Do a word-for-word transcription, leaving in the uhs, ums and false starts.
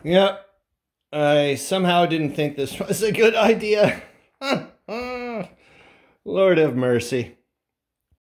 Yep. I somehow didn't think this was a good idea. Lord have mercy.